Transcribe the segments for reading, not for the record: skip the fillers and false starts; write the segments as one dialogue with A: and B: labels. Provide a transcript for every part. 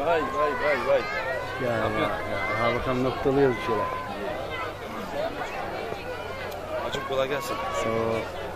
A: Vay vay vay vay.
B: Ya bakalım noktalıyoruz şöyle.
A: Hacım kolay gelsin.
B: Sağ ol.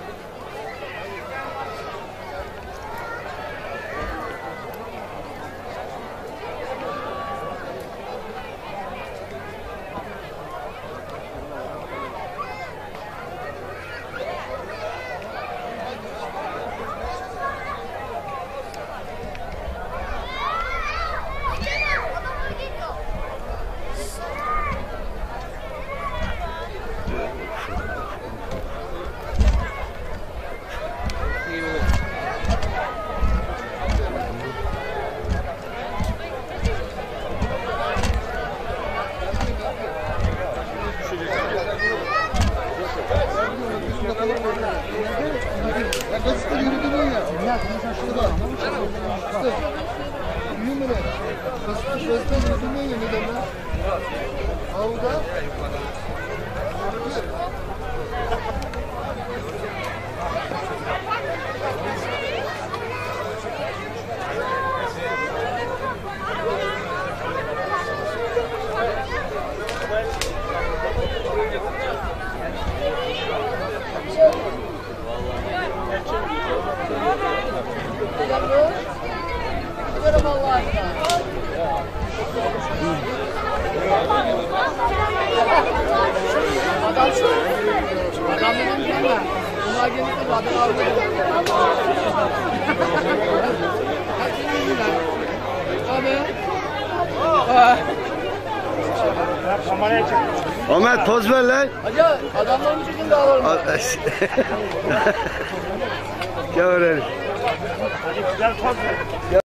C: Gazetede yürüdün ya. Şurada. İşte. Büyüm öyle. Gazetede yürüdün ya neden lan? Avda.
D: Giderim Allah'a aşkına. Adam şu. Adam benim yanımda. Bunlar gelip de adam aldı. Kaçın yüzünden. Abi.
A: Kameraya çek.
B: Ahmet poz ver lan.
D: Hacı adamların çekin dağlarını.
B: Gel öyle.
A: Hadi güzel poz ver.